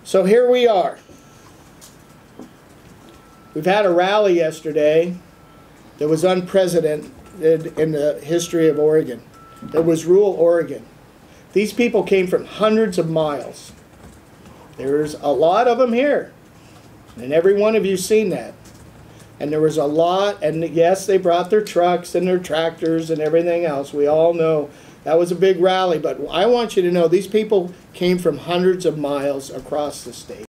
So here we are. We've had a rally yesterday that was unprecedented in the history of Oregon. It was rural Oregon. These people came from hundreds of miles. There's a lot of them here. And every one of you's seen that. And there was a lot, and yes, they brought their trucks and their tractors and everything else. We all know that was a big rally, but I want you to know these people came from hundreds of miles across the state.